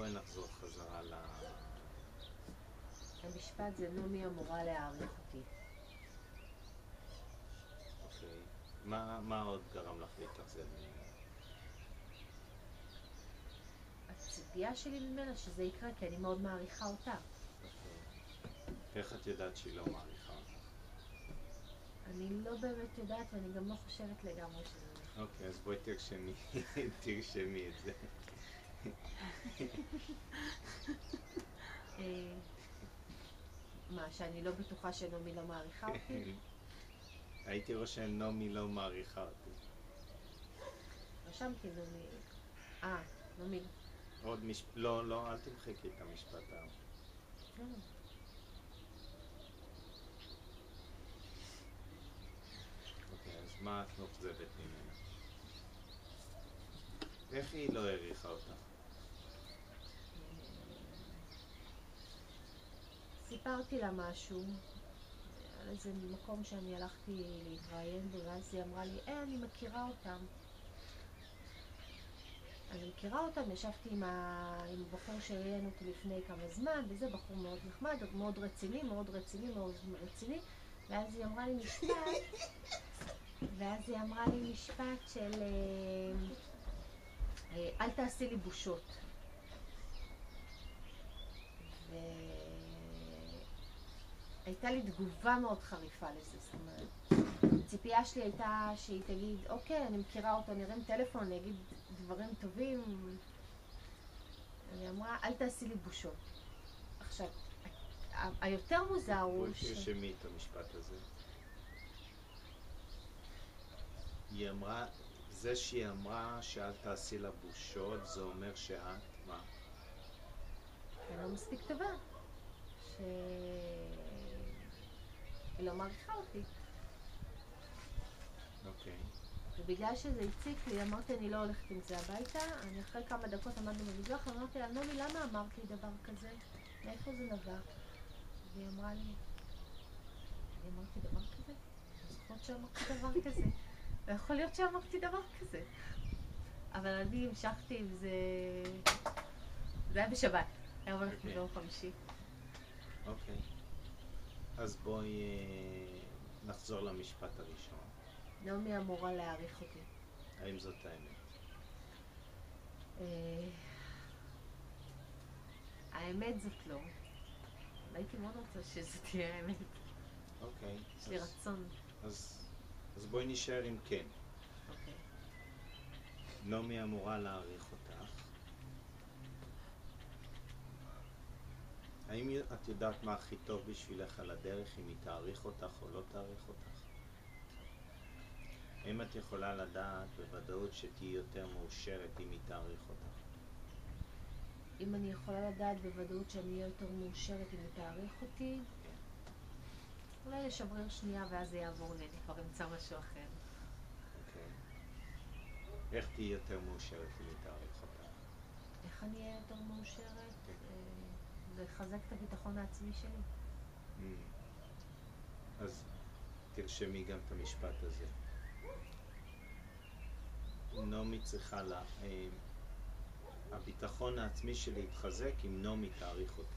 בואי נחזור חזרה המשפט זה נעמי אמורה להעריך אותי. אוקיי. מה עוד גרם לך להתאכזב ממנה? הציפייה שלי ממנה שזה יקרה, כי אני מאוד מעריכה אותה. אוקיי. איך את יודעת שהיא לא מעריכה אותך? אני לא באמת יודעת, ואני גם לא חושבת לגמרי שזה נכון. אוקיי, אז בואי תרשמי את זה. מה, שאני לא בטוחה שנעמי לא מעריכה אותי? הייתי רושם נעמי לא מעריכה אותי. רשמתי נעמי. נעמי. לא, אל תמחקי את המשפט ההוא. אוקיי, אז מה את מאוכזבת ממנה? איך היא לא העריכה אותך? סיפרתי לה משהו על איזה מקום שאני הלכתי להתראיין בו, ואז היא אמרה לי, אני מכירה אותם. אני מכירה אותם, ישבתי עם הבחור שראיין אותי לפני כמה זמן, וזה בחור מאוד נחמד, מאוד רציני, מאוד רציני, מאוד רציני. ואז היא אמרה לי משפט של אל תעשי לי בושות. והייתה לי תגובה מאוד חריפה לזה, זאת אומרת, הציפייה שלי הייתה שהיא תגיד, אוקיי, אני מכירה אותו, נראים טלפון, אני אגיד דברים טובים. היא אמרה, אל תעשי לי בושות. עכשיו, היותר מוזר הוא בואי תרשמי את המשפט הזה. היא אמרה, זה שהיא אמרה שאל תעשי לה בושות, זה אומר שאת, מה? אני לא מספיק טובה. שהיא לא מעריכה אותי. אוקיי. ובגלל שזה הציק לי, אמרתי, אני לא הולכת עם זה הביתה. אני אחרי כמה דקות עמדנו במזרח, אמרתי לה, נעמי, למה אמרת לי דבר כזה? מאיפה זה נבע? והיא אמרה לי, אני אמרתי דבר כזה? אני זוכרת שאמרתי דבר כזה. ויכול להיות שאמרתי דבר כזה. אבל אני המשכתי עם זה... זה היה בשבת. היום הולכת ביום חמישי. אוקיי. אז בואי נחזור למשפט הראשון. נעמי אמורה להעריך אותי. האם זאת האמת? האמת זאת לא. הייתי מאוד רוצה שזאת תהיה האמת. אוקיי. יש לי רצון. אז בואי נשאר עם כן. אוקיי. נעמי אמורה להעריך אותך. האם את יודעת מה הכי טוב בשבילך על הדרך, אם היא תעריך אותך או לא תעריך אותך? האם את יכולה לדעת בוודאות שתהי יותר מאושרת אם היא תעריך אותך? אם אני יכולה לדעת בוודאות שאני אהיה יותר מאושרת אם היא תעריך אותי, אולי לשברר שנייה ואז זה יעבור לי, אני כבר אמצא משהו אחר. אוקיי. איך תהי יותר מאושרת אם היא תעריך אותך? איך אני אהיה יותר מאושרת? לחזק את הביטחון העצמי שלי. אז תרשמי גם את המשפט הזה. נעמי צריכה הביטחון העצמי שלי יתחזק אם נעמי תעריך אותי.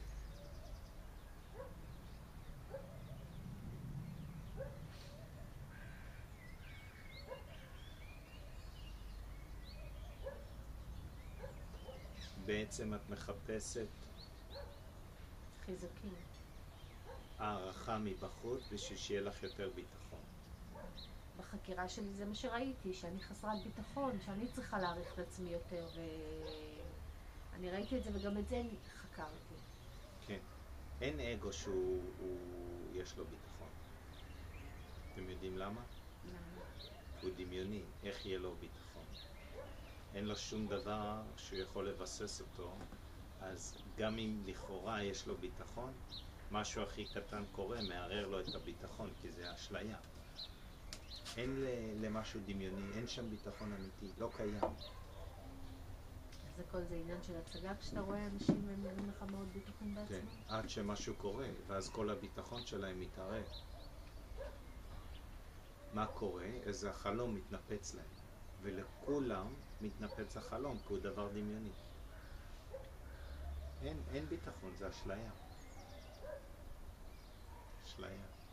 בעצם את מחפשת חיזוקים. הערכה מבחוץ בשביל שיהיה לך יותר ביטחון. בחקירה שלי זה מה שראיתי, שאני חסרת ביטחון, שאני צריכה להעריך את עצמי יותר, ואני ראיתי את זה וגם את זה חקרתי. כן. אין אגו יש לו ביטחון. אתם יודעים למה? למה? הוא דמיוני. איך יהיה לו ביטחון? אין לו שום דבר שהוא יכול לבסס אותו, אז גם אם לכאורה יש לו ביטחון, משהו הכי קטן קורה, מערער לו את הביטחון, כי זה אשליה. אין למשהו דמיוני, אין שם ביטחון אמיתי, לא קיים. אז הכל זה עניין של הצגה, כשאתה רואה אנשים הם נראים לך מאוד ביטוחים בעצמם? כן, עד שמשהו קורה, ואז כל הביטחון שלהם מתערער. מה קורה? איזה החלום מתנפץ להם, ולכולם מתנפץ החלום, כי הוא דבר דמיוני. אין ביטחון, זה אשליה. אשליה.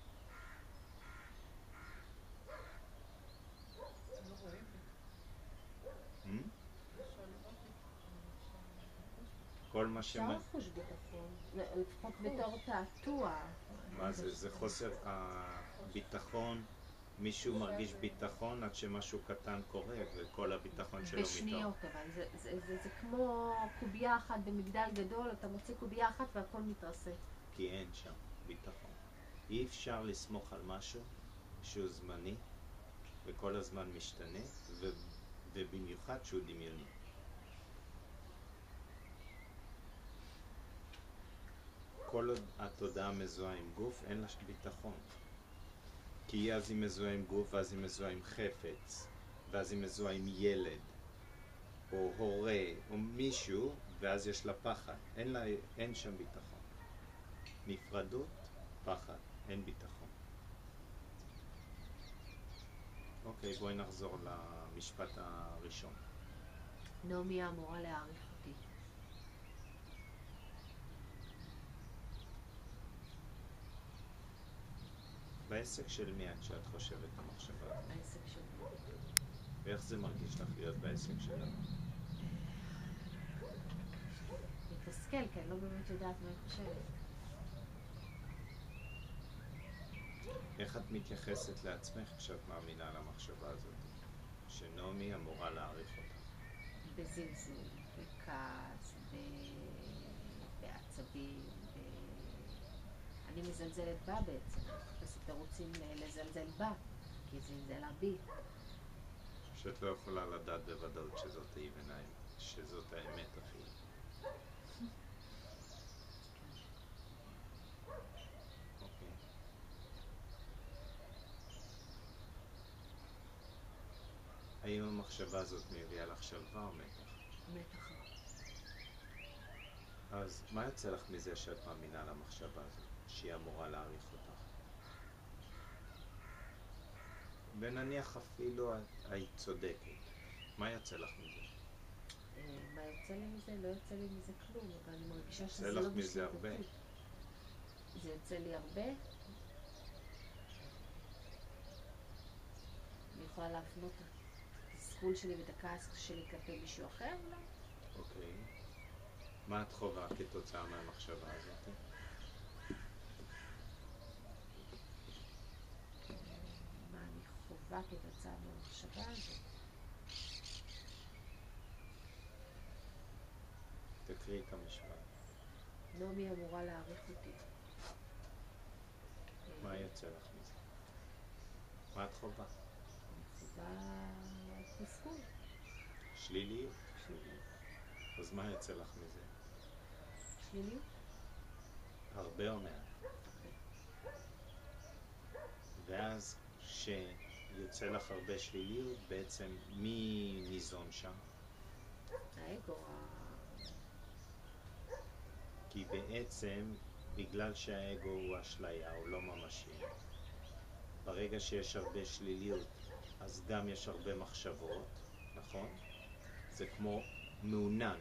כל מה אפשר לחוש ביטחון, לפחות בתור תעתוע. מה זה? זה חוסר הביטחון. מישהו מרגיש ביטחון עד שמשהו קטן קורה וכל הביטחון שלו מתאר. בשניות, אבל זה כמו קובייה אחת במגדל גדול, אתה מוציא קובייה אחת והכל מתרסק. כי אין שם ביטחון. אי אפשר לסמוך על משהו שהוא זמני וכל הזמן משתנה, ובמיוחד שהוא דמיוני. כל עוד התודעה מזוהה עם גוף, אין לה ביטחון. כי אז היא מזוהה עם גוף, ואז היא מזוהה עם חפץ, ואז היא מזוהה עם ילד, או הורה, או מישהו, ואז יש לה פחד. אין שם ביטחון. נפרדות, פחד, אין ביטחון. אוקיי, בואי נחזור למשפט הראשון. נעמי אמורה להעריך אותי. בעסק של מי את שאת חושבת המחשבה? בעסק שלי. ואיך זה מרגיש לך להיות בעסק שלה? מתסכל, כי אני לא באמת יודעת מה היא חושבת. איך את מתייחסת לעצמך כשאת מאמינה למחשבה הזאת? שנעמי אמורה להעריך אותך. בזלזול, בכעס, בעצבים, אני מזלזלת בה בעצם. מחפשת תירוצים לזלזל בה, כי זלזלה בי. שאת לא יכולה לדעת בוודאות שזאת האמת, שזאת האמת אפילו. אוקיי. האם המחשבה הזאת מביאה לך שלווה או מתח? מתח. אז מה יוצא לך מזה שאת מאמינה למחשבה הזאת, שהיא אמורה להעריך אותך? ונניח אפילו היית צודקת, מה יוצא לך מזה? מה יוצא לי מזה? לא יוצא לי מזה כלום, אבל אני מרגישה שזה יוצא לא לך מזה הרבה? בשליטתי. זה יוצא לי הרבה? אני יכולה להפנות את התסכול שלי ואת הכעס שלי כלפי מישהו אחר? לא. אוקיי. מה את חווה כתוצאה מהמחשבה הזאת? מה אני חווה כתוצאה מהמחשבה הזאת? תקריא את המשפט. נעמי אמורה להעריך אותי. מה יוצא לך מזה? מה את חווה? אני חווה תסכול. שליליות. שליליות. אז מה יוצא לך מזה? שליליות? הרבה או מעט. ואז שיוצא לך הרבה שליליות, בעצם מי ניזון שם? האגו. כי בעצם, בגלל שהאגו הוא אשליה, הוא לא ממשי, ברגע שיש הרבה שליליות, אז גם יש הרבה מחשבות, נכון? זה כמו מעונן.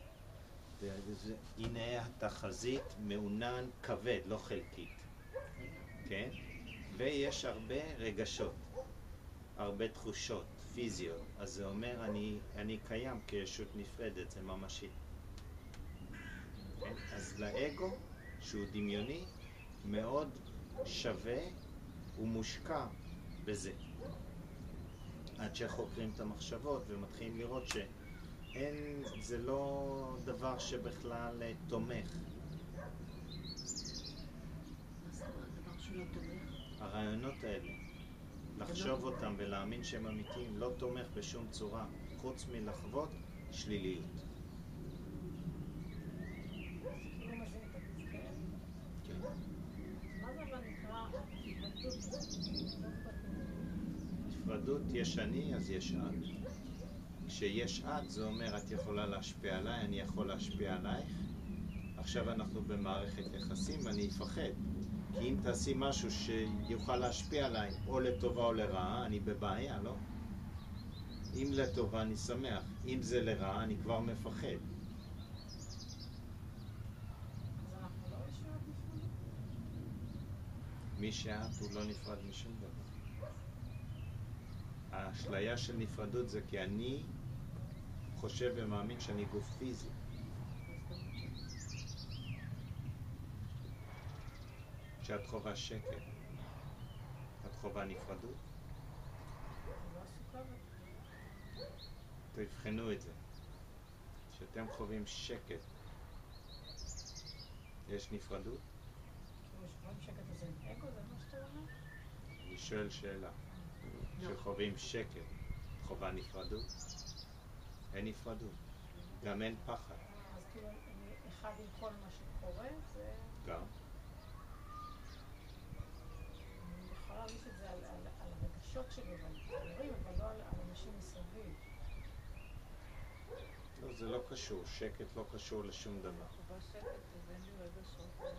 הנה התחזית מעונן כבד, לא חלקית. כן? ויש הרבה רגשות, הרבה תחושות פיזיות. אז זה אומר, אני קיים כישות נפרדת, זה ממשי. כן? אז לאגו, שהוא דמיוני, מאוד שווה ומושקע בזה. עד שחוקרים את המחשבות ומתחילים לראות שאין, זה לא דבר שבכלל תומך. דבר שלא תומך. הרעיונות האלה, לחשוב אותם ולהאמין שהם אמיתיים, לא תומך בשום צורה, חוץ מלחוות שליליות. נפרדות יש אני, אז יש את. כשיש את, זה אומר את יכולה להשפיע עליי, אני יכול להשפיע עלייך. עכשיו אנחנו במערכת יחסים ואני אפחד. כי אם תעשי משהו שיוכל להשפיע עליי, או לטובה או לרעה, אני בבעיה, לא? אם לטובה אני שמח, אם זה לרעה אני כבר מפחד. מי שאת הוא לא נפרד משום דבר. האשליה של נפרדות זה כי אני חושב ומאמין שאני גוף פיזי. כשאת חובה שקט, את חובה נפרדות? תבחנו את זה. כשאתם חווים שקט, יש נפרדות? אני שואל שאלה. כשחווים שקט, חובה נפרדות? אין נפרדות. גם אין פחד. אז כאילו אני אחד עם כל מה שקורה, זה... גם. אני יכולה להרגיש את זה על הרגשות שלי ועל דברים, אבל לא על אנשים מסביב. לא, זה לא קשור. שקט לא קשור לשום דבר. חובה שקט, אז אין לי רגשות.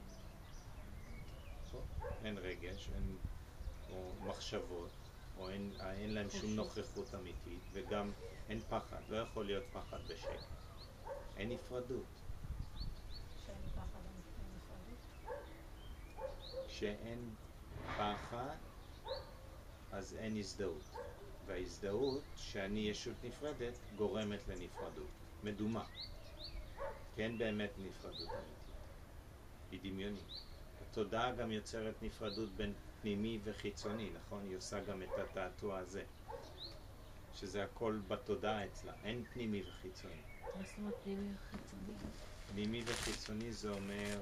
אין רגש, אין או מחשבות, או אין להם שום נוכחות אמיתית, וגם אין פחד. לא יכול להיות פחד בשקט. אין נפרדות. שאין לי פחד אין נפרדות? כשאין פחד, אז אין הזדהות. וההזדהות, שאני ישות נפרדת, גורמת לנפרדות. מדומה. כי אין באמת נפרדות אמיתית. היא דמיונית. התודעה גם יוצרת נפרדות בין פנימי וחיצוני, נכון? היא עושה גם את התעתוע הזה. שזה הכל בתודעה אצלה. אין פנימי וחיצוני. מה זאת אומרת פנימי וחיצוני? פנימי וחיצוני זה אומר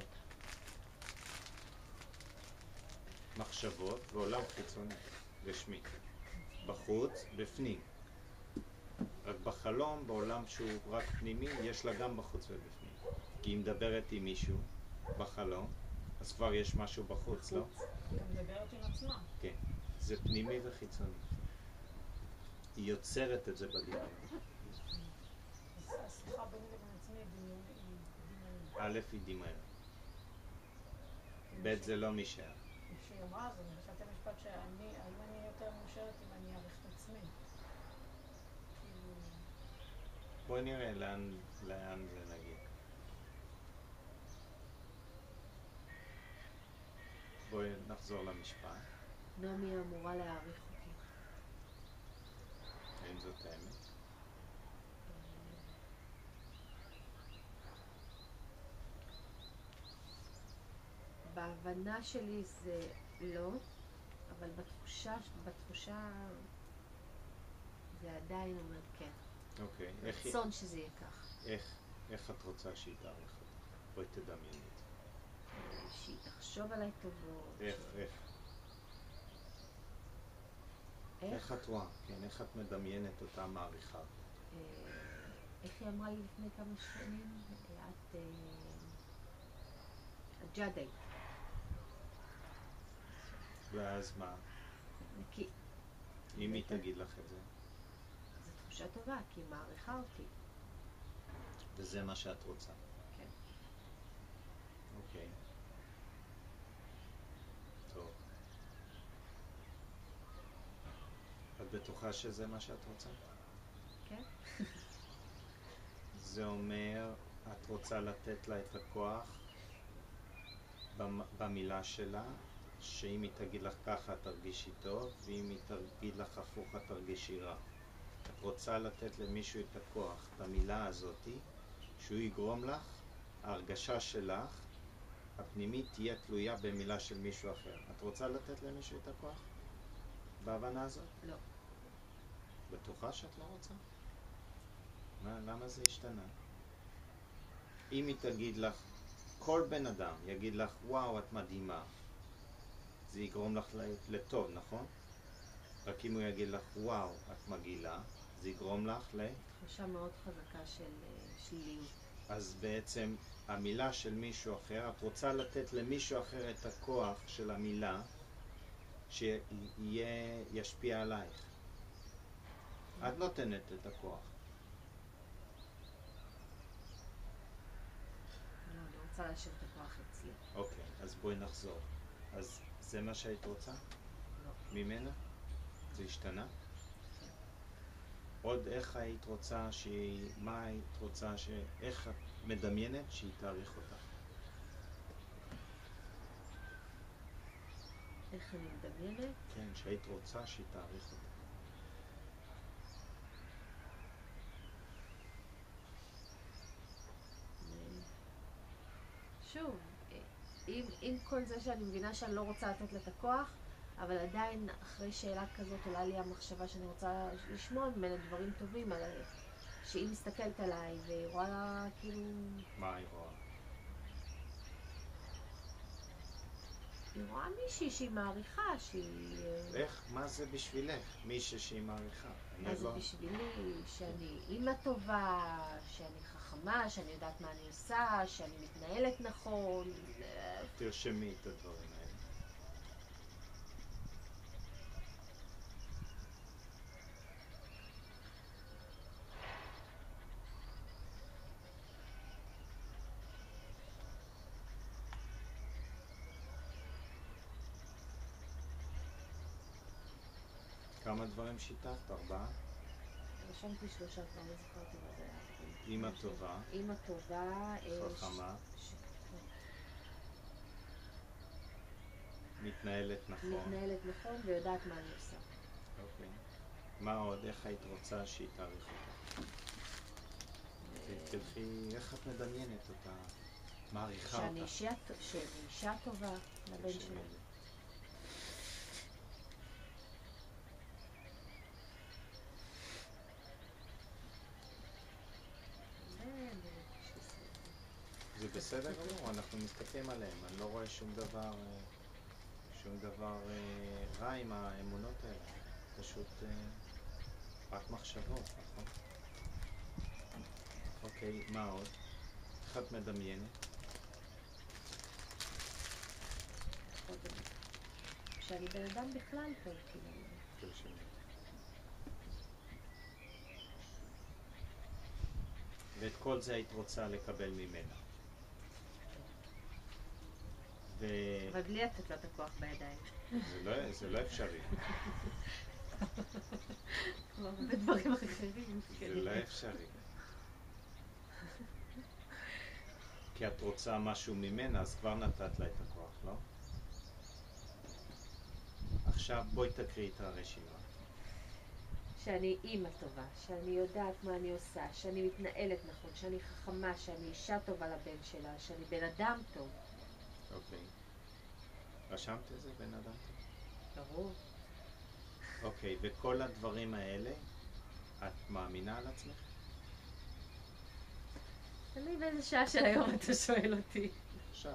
מחשבות ועולם חיצוני, גשמי. בחוץ, בפנים. רק בחלום, בעולם שהוא רק פנימי, יש לה גם בחוץ ובפנים. כי היא מדברת עם מישהו בחלום, אז כבר יש משהו בחוץ, לא? היא גם מדברת עם עצמה. כן. זה פנימי וחיצוני. היא יוצרת את זה בדמיון. השיחה ביני לבין עצמי היא דמיונית. א' היא דמיון. ב' זה לא משאר. כשהיא אמרה, אז אני חשבתי המשפט האם אני יותר מאושרת אם אני אעריך את עצמי. בואי נראה לאן זה נגיד. בואי נחזור למשפט. נעמי אמורה להעריך אותי. האם זאת האמת? בהבנה שלי זה לא, אבל בתחושה זה עדיין אומר כן. אוקיי. רצון שזה יהיה כך. איך את רוצה שהיא תעריך אותך? בואי תדמייני את זה. שהיא תחשוב עליי טובות. איך את רואה? כן, איך את מדמיינת אותה מעריכה? איך היא אמרה לי לפני כמה שנים? את ג'אדי. ואז מה? כי... אם היא תגיד לך את זה? זו תחושה טובה, כי היא מעריכה אותי. וזה מה שאת רוצה? כן. אוקיי. טוב. את בטוחה שזה מה שאת רוצה? כן. זה אומר, את רוצה לתת לה את הכוח במילה שלה, שאם היא תגיד לך ככה תרגישי טוב, ואם היא תגיד לך הפוך את תרגישי רע. את רוצה לתת למישהו את הכוח, את המילה הזאת, שהוא יגרום לך, ההרגשה שלך, הפנימית תהיה תלויה במילה של מישהו אחר. את רוצה לתת למישהו את הכוח? בהבנה הזאת? לא. בטוחה שאת לא רוצה? למה זה השתנה? אם היא תגיד לך, כל בן אדם יגיד לך, וואו, את מדהימה, זה יגרום לך לטוב, נכון? רק אם הוא יגיד לך, וואו, את מגעילה, זה יגרום לך תחושה מאוד חזקה של שליליות. אז בעצם המילה של מישהו אחר, את רוצה למישהו אחר את הכוח של המילה שישפיע עלייך. את נותנת את הכוח. לא, אני רוצה להשאיר את הכוח אצלי. אוקיי, אז בואי נחזור. אז זה מה שהיית רוצה? לא. ממנה? זה השתנה? עוד איך היית רוצה מה היית רוצה איך את מדמיינת שהיא תעריך אותך? איך אני מדמיינת? כן, שהיית רוצה שהיא תעריך אותה. שוב, עם כל זה שאני מבינה שאני לא רוצה לתת לה את הכוח, אבל עדיין אחרי שאלה כזאת עולה לי המחשבה שאני רוצה לשמוע ממנה דברים טובים, שהיא מסתכלת עליי והיא רואה כאילו... מה היא רואה? היא רואה מישהי שהיא מעריכה, שהיא... איך? מה זה בשבילך? מישהי שהיא מעריכה. מה זה בשבילי? שאני אימא טובה, שאני חכמה, שאני יודעת מה אני עושה, שאני מתנהלת נכון. תרשמי את הדברים האלה. כמה דברים שיתפת? 4? רשמתי 3, כבר לא זכרתי מה זה היה. אימא טובה. אימא טובה. חכמה. מתנהלת נכון. מתנהלת נכון ויודעת מה אני עושה. אוקיי. מה עוד? איך היית רוצה שהיא תעריך אותה? תלכי, איך את מדמיינת אותה? מעריכה אותה? שאני אישה טובה לבן שלי. זה בסדר גמור, אנחנו מסתכלים עליהם, אני לא רואה שום דבר רע עם האמונות האלה, פשוט רק מחשבות, נכון? אוקיי, מה עוד? איך את מדמיינת? שאני בן אדם בכלל טוב, כאילו. תרשמי. ואת כל זה היית רוצה לקבל ממנה. אבל בלי לתת לו את הכוח בידיים. זה לא אפשרי. כמו הרבה דברים אחרים. זה לא אפשרי. כי את רוצה משהו ממנה, אז כבר נתת לה את הכוח, לא? עכשיו בואי תקריא את הרשימה. שאני אימא טובה, שאני יודעת מה אני עושה, שאני מתנהלת נכון, שאני חכמה, שאני אישה טובה לבן שלה, שאני בן אדם טוב. אוקיי. רשמת את זה, בן אדם טוב? ברור. אוקיי, וכל הדברים האלה, את מאמינה על עצמך? תלוי באיזה שעה של היום אתה שואל אותי. עכשיו.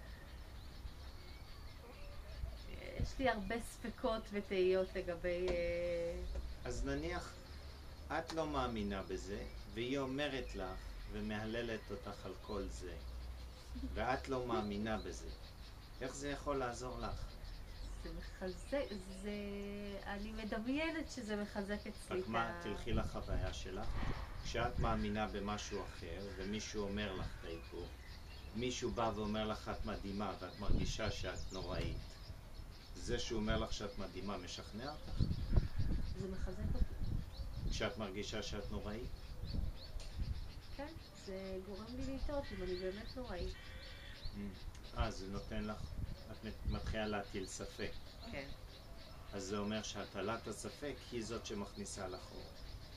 יש לי הרבה ספקות ותהיות לגבי... אז נניח, את לא מאמינה בזה, והיא אומרת לך ומהללת אותך על כל זה, ואת לא מאמינה בזה. איך זה יכול לעזור לך? זה מחזק, אני מדמיינת שזה מחזק אצלי רק מה, תלכי לחוויה שלך. כשאת מאמינה במשהו אחר, ומישהו אומר לך את ההיפוך, מישהו בא ואומר לך את מדהימה, ואת מרגישה שאת נוראית. זה שהוא אומר לך שאת מדהימה משכנע אותך? זה מחזק אותי. כשאת מרגישה שאת נוראית? כן, זה גורם לי לטעות אם אני באמת נוראית. זה נותן לך, את מתחילה להטיל ספק. כן. אז זה אומר שהטלת הספק היא זאת שמכניסה לך אור.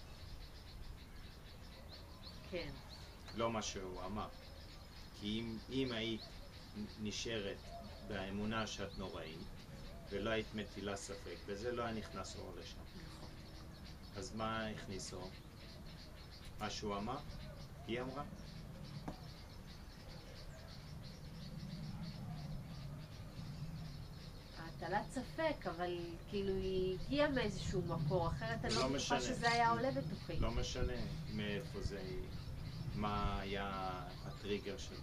כן. לא מה שהוא אמר. כי אם היית נשארת באמונה שאת נוראית, ולא היית מטילה ספק, בזה לא היה נכנס אור לשם. נכון. אז מה הכניס אור? מה שהוא אמר? היא אמרה? הטלת ספק, אבל כאילו היא הגיעה מאיזשהו מקור, אחרת אני לא בטוחה שזה היה עולה בתוכי. לא משנה מאיפה זה, מה היה הטריגר שלו.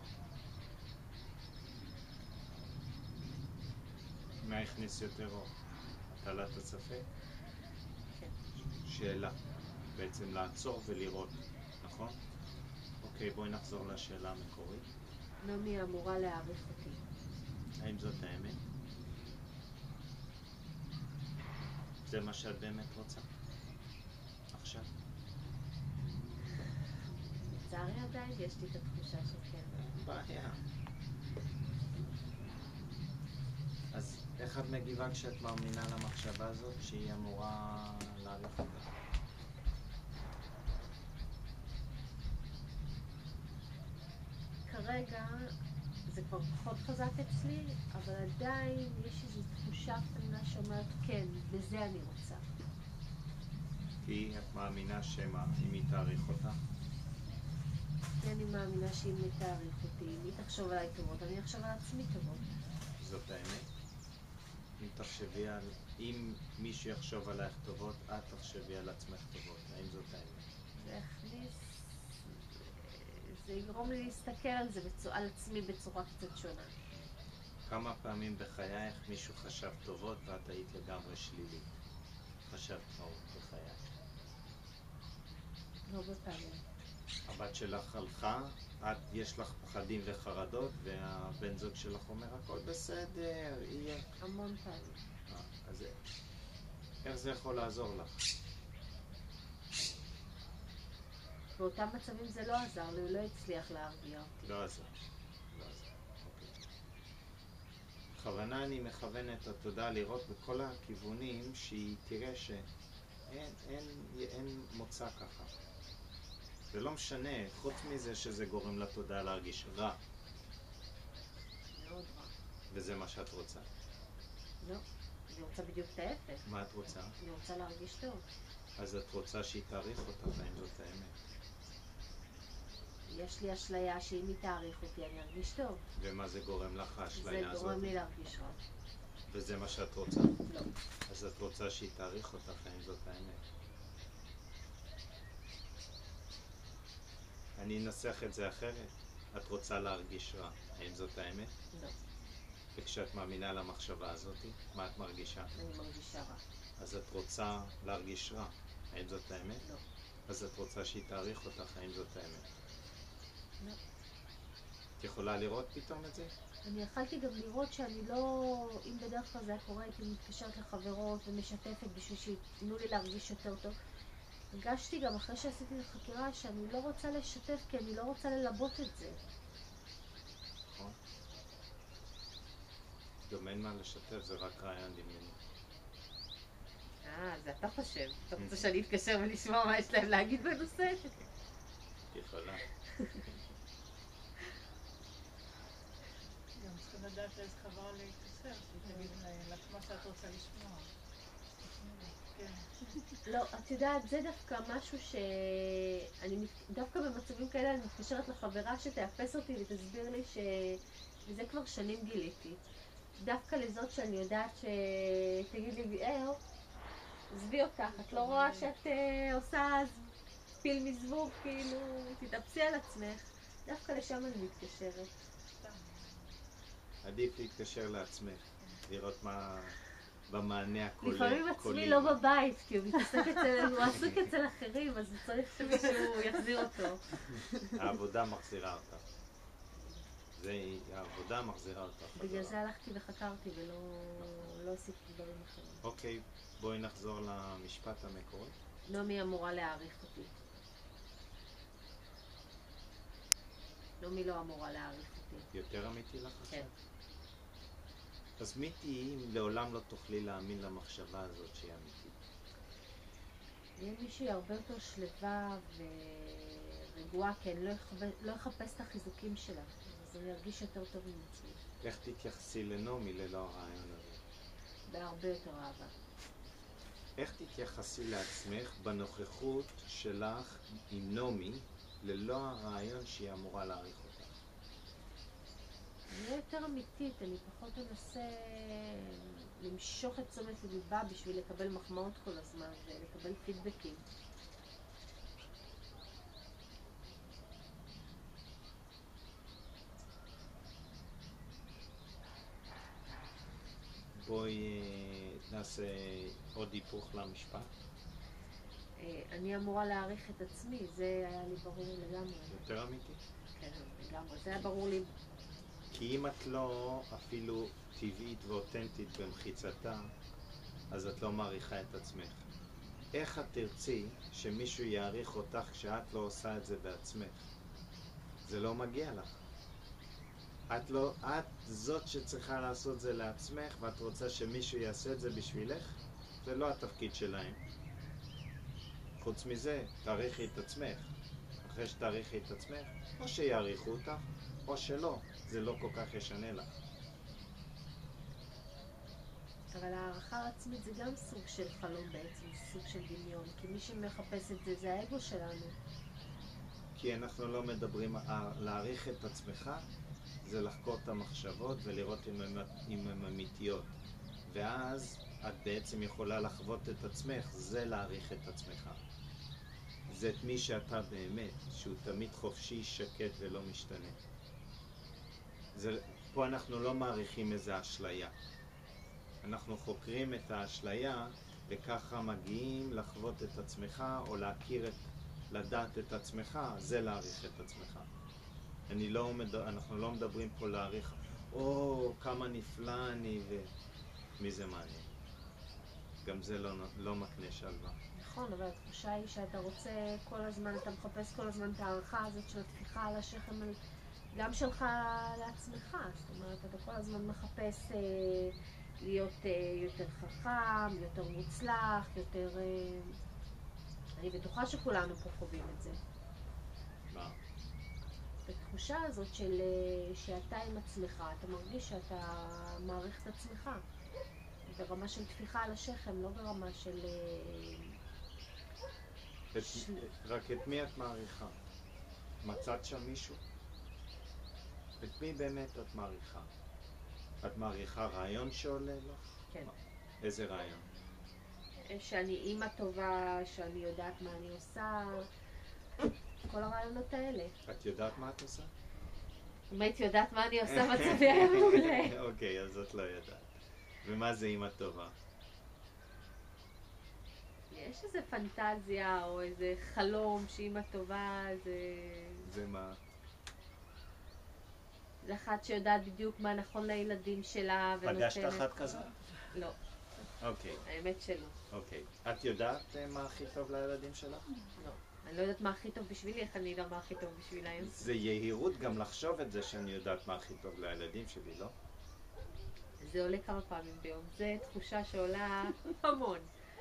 מה הכניס יותר אור? הטלת הספק? כן. שאלה. בעצם לעצור ולראות, נכון? אוקיי, בואי נחזור לשאלה המקורית. נעמי אמורה להעריך אותי. האם זאת האמת? זה מה שאת באמת רוצה? עכשיו? לצערי עדיין יש לי את התחושה שכן. בעיה. אז איך את מגיבה כשאת מאמינה למחשבה הזאת שהיא אמורה להעריך אותה? כרגע זה כבר פחות חזק אצלי, אבל עדיין יש איזו תחושה קטנה שאומרת כן, בזה אני רוצה. כי את מאמינה שמה, אם היא תעריך אותה? כי אני מאמינה שאם היא תעריך אותי, אם היא תחשוב עליי טובות, אני אחשוב על עצמי טובות. זאת האמת? אם מישהו יחשוב עלייך טובות, את תחשבי על עצמך טובות. האם זאת האמת? זה יכניס... זה יגרום לי להסתכל על זה, על עצמי בצורה קצת שונה. כמה פעמים בחייך מישהו חשב טובות ואת היית לגמרי שלילית? חשבת טוב בחייך. לא בפעמים. הבת שלך הלכה, יש לך פחדים וחרדות, והבן זוג שלך אומר הכל בסדר, יהיה. המון פעמים. אז איך זה יכול לעזור לך? באותם מצבים זה לא עזר לי, הוא לא הצליח להרגיע אותי. לא עזר. אוקיי. בכוונה אני מכוון את התודעה לראות בכל הכיוונים שהיא תראה שאין מוצא ככה. זה לא משנה, חוץ מזה שזה גורם לתודעה להרגיש רע. מאוד רע. וזה מה שאת רוצה. לא, אני רוצה בדיוק את ההפך. מה את רוצה? אני רוצה להרגיש טוב. אז את רוצה שהיא תעריך אותך, האם זאת האמת? יש לי אשליה שאם היא תעריך אותי אני ארגיש טוב. ומה זה גורם לך, האשליה הזאת? זה גורם לי להרגיש רע. וזה מה שאת רוצה? לא. אז את רוצה שהיא תעריך אותך, האם זאת האמת? אני אנסח את זה אחרת. את רוצה להרגיש רע, האם זאת האמת? לא. וכשאת מאמינה למחשבה הזאת, מה את מרגישה? אני מרגישה רע. אז את רוצה להרגיש רע, האם זאת האמת? לא. אז את רוצה שהיא תעריך אותך, האם זאת האמת? לא. את יכולה לראות פתאום את זה? אני יכלתי גם לראות שאני לא, אם בדרך כלל זה היה קורה, הייתי מתקשרת לחברות ומשתפת בשביל שיתנו לי להרגיש יותר טוב. הרגשתי גם אחרי שעשיתי את החקירה שאני לא רוצה לשתף כי אני לא רוצה ללבות את זה. נכון. גם אין מה לשתף, זה רק רעיון דמיוני. זה אתה חושב. אתה רוצה שאני אתקשר ולשמוע מה יש להם להגיד בנושא? יכולה. גם צריכים לדעת לאיזה חברה להתקשר, שתגיד לך מה שאת רוצה לשמוע. כן. לא, את יודעת, זה דווקא משהו שאני, דווקא במצבים כאלה אני מתקשרת לחברה שתאפס אותי ותסביר לי וזה כבר שנים גיליתי. דווקא לזאת שאני יודעת שתגיד לי, עזבי אותך, את לא רואה שאת עושה פיל מזבוב, כאילו, תתאפסי על עצמך. דווקא לשם אני מתקשרת. עדיף להתקשר לעצמך, לראות מה במענה הקולי. לפעמים עצמי לא בבית, כי הוא עסוק אצל אחרים, אז הוא צריך שמישהו יחזיר אותו. העבודה מחזירה אותך. העבודה מחזירה אותך. בגלל זה הלכתי וחקרתי ולא עשיתי דברים אחרים. אוקיי, בואי נחזור למשפט המקורי. נעמי אמורה להעריך אותי. נעמי לא אמורה להעריך אותי. יותר אמיתי לך? כן. אז מי תהיי אם לעולם לא תוכלי להאמין למחשבה הזאת שהיא אמיתית? יהיה מישהי הרבה יותר שלווה ורגועה, כי אני לא אחפש את החיזוקים שלה. אז אני ארגיש יותר טוב עם עצמי. איך תתייחסי לנעמי ללא הרעיון הזה? בהרבה יותר אהבה. איך תתייחסי לעצמך בנוכחות שלך עם נעמי ללא הרעיון שהיא אמורה להעריך אותך? אני יותר אמיתית, אני פחות אנסה למשוך את תשומת ליבה בשביל לקבל מחמאות כל הזמן ולקבל פידבקים. בואי נעשה עוד היפוך למשפט. אני אמורה להעריך את עצמי, זה היה לי ברור לגמרי. יותר אמיתי? כן, לגמרי, זה היה ברור לי. כי אם את לא אפילו טבעית ואותנטית במחיצתה, אז את לא מעריכה את עצמך. איך את תרצי שמישהו יעריך אותך כשאת לא עושה את זה בעצמך? זה לא מגיע לך. את זאת שצריכה לעשות זה לעצמך, ואת רוצה שמישהו יעשה את זה בשבילך? זה לא התפקיד שלהם. חוץ מזה, תעריכי את עצמך. אחרי שתעריכי את עצמך, או שיעריכו אותך, או שלא. זה לא כל כך ישנה לך. אבל הערכה עצמית זה גם סוג של חלום בעצם, סוג של דמיון, כי מי שמחפש את זה זה האגו שלנו. כי אנחנו לא מדברים, להעריך את עצמך זה לחקור את המחשבות ולראות אם הן אמיתיות. ואז את בעצם יכולה לחוות את עצמך, זה להעריך את עצמך. זה את מי שאתה באמת, שהוא תמיד חופשי, שקט ולא משתנה. פה אנחנו לא מעריכים איזה אשליה. אנחנו חוקרים את האשליה וככה מגיעים לחוות את עצמך או לדעת את עצמך, זה להעריך את עצמך. אנחנו לא מדברים פה להעריך, כמה נפלא אני ומי זה מעניין. גם זה לא מקנה שלווה. נכון, אבל התחושה היא שאתה רוצה כל הזמן, אתה מחפש כל הזמן את הערכה הזאת של התפיחה על השכם, גם שלך לעצמך. זאת אומרת, אתה כל הזמן מחפש להיות יותר חכם, יותר מוצלח, יותר... אני בטוחה שכולנו פה חווים את זה. מה? את התחושה הזאת של שאתה עם עצמך, אתה מרגיש שאתה מעריך את עצמך. ברמה של תפיחה על השכם, לא ברמה של... רק את מי את מעריכה? מצאת שם מישהו? את מי באמת את מעריכה? את מעריכה רעיון שעולה לך? כן. איזה רעיון? שאני אימא טובה, שאני יודעת מה אני עושה, כל הרעיונות האלה. את יודעת מה את עושה? אם הייתי יודעת מה אני עושה, מצבי היה מעולה. אוקיי, אז את לא יודעת. ומה זה אימא טובה? יש איזה פנטזיה או איזה חלום שאימא טובה זה... זה מה? זה אחת שיודעת בדיוק מה נכון לילדים שלה ונותנת... פגשת אחת כזה? לא. אוקיי. האמת שלא. אוקיי. את יודעת מה הכי טוב לילדים שלך? לא. אני לא יודעת מה הכי טוב בשבילי, איך אני אדע מה הכי טוב בשבילהם. זה יהירות גם לחשוב את זה שאני יודעת מה הכי טוב לילדים שלי, לא? זה עולה כמה פעמים ביום. זה תחושה שעולה המון.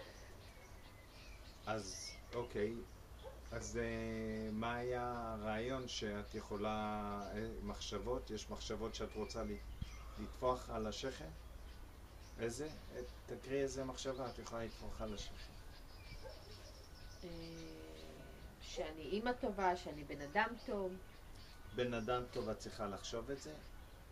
אז אוקיי. אז מה היה הרעיון שאת יכולה, מחשבות? יש מחשבות שאת רוצה לטפוח על השכם? איזה? תקריא איזה מחשבה את יכולה לטפוח על השכם. שאני אימא טובה, שאני בן אדם טוב. בן אדם טוב את צריכה לחשוב את זה?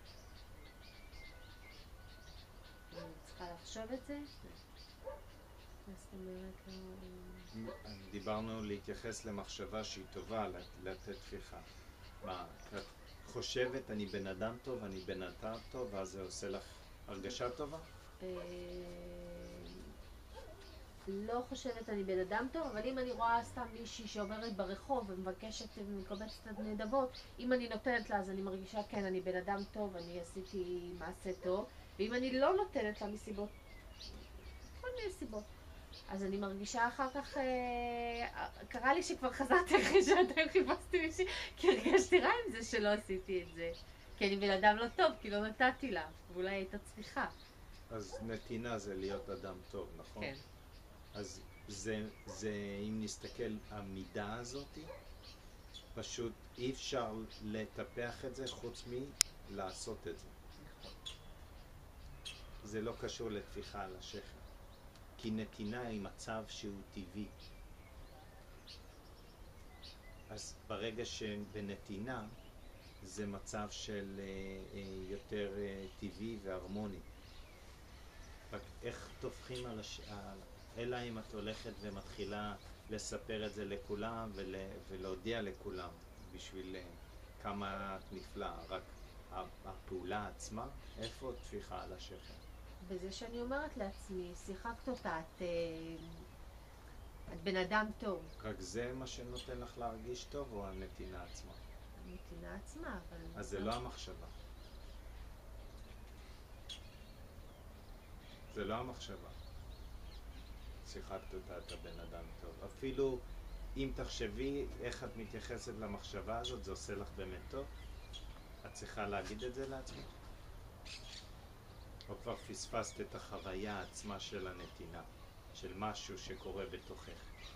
אני צריכה לחשוב את זה? זאת אומרת, דיברנו להתייחס למחשבה שהיא טובה, לתת תפיחה. מה, את חושבת אני בן אדם טוב, אני בן אדם טוב, ואז זה עושה לך הרגשה טובה? לא חושבת אני בן אדם טוב, אבל אם אני רואה סתם מישהי שעוברת ברחוב ומבקשת ומקבצת את הנדבות, אם אני נותנת לה אז אני מרגישה כן, אני בן אדם טוב, אני עשיתי מעשה טוב, ואם אני לא נותנת לה מסיבות, כל מיני סיבות, אז אני מרגישה אחר כך, קרה לי שכבר חזרתי אחרי שעתיים חיפשתי מישהי, כי הרגשתי רע עם זה שלא עשיתי את זה, כי אני בן אדם לא טוב, כי לא נתתי לה, ואולי הייתה צריכה. אז נתינה זה להיות אדם טוב, נכון? כן. אז זה אם נסתכל, המידה הזאת, פשוט אי אפשר לטפח את זה חוץ מלעשות את זה. זה לא קשור לתפיחה על השכם. כי נתינה היא מצב שהוא טבעי. אז ברגע שבנתינה זה מצב של יותר טבעי והרמוני. רק איך תופחים על אלא אם את הולכת ומתחילה לספר את זה לכולם ולהודיע לכולם בשביל כמה את נפלאה. רק הפעולה עצמה, איפה תפיחה על השכם? בזה שאני אומרת לעצמי, שיחקת אותה, את בן אדם טוב. רק זה מה שנותן לך להרגיש טוב או הנתינה עצמה? הנתינה עצמה, אבל... אז זה לא המחשבה. זה לא המחשבה. שיחקת אותה, אתה בן אדם טוב. אפילו אם תחשבי איך את מתייחסת למחשבה הזאת, זה עושה לך באמת טוב? את צריכה להגיד את זה לעצמך? או כבר פספסת את החוויה עצמה של הנתינה, של משהו שקורה בתוכך?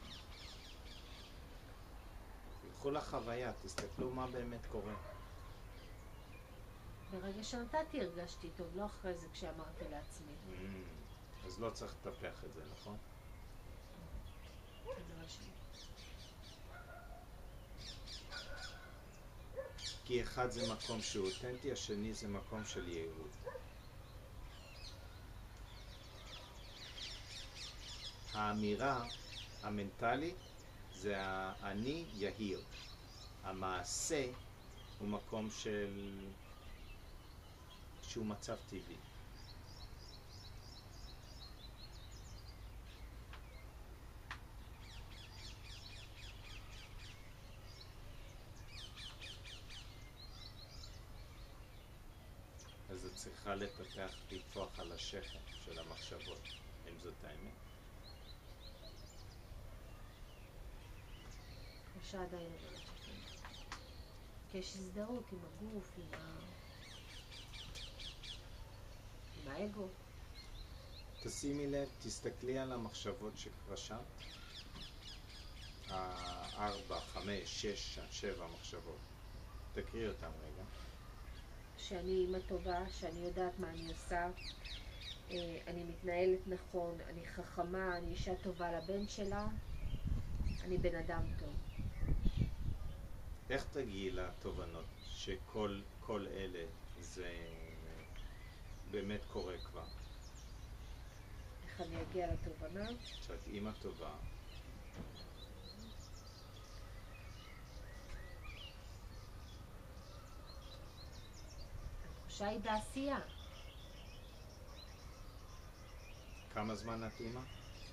תלכו לחוויה, תסתכלו מה באמת קורה. ברגע שנתתי הרגשתי טוב, לא אחרי זה כשאמרתי לעצמי. אז לא צריך לטפח את זה, נכון? כנראה שלי. כי אחד זה מקום שהוא אותנטי, השני זה מקום של יהירות. האמירה המנטלית זה אני יהיר. המעשה הוא מקום שהוא מצב טבעי. אז את צריכה לטפח, לטפוח על השכם של המחשבות, אם זאת האמת. קשה עדיין אבל השכם. כי יש הזדהות עם הגוף, עם האגו. תשימי לב, תסתכלי על המחשבות שרשמת. 4, 5, 6, 7 מחשבות. תקריא אותם רגע. שאני אימא טובה, שאני יודעת מה אני עושה, אני מתנהלת נכון, אני חכמה, אני אישה טובה לבן שלה, אני בן אדם טוב. איך תגיעי לתובנות שכל אלה זה באמת קורה כבר? איך אני אגיע לתובנה? שאת אימא טובה. התחושה היא בעשייה. כמה זמן את אימא?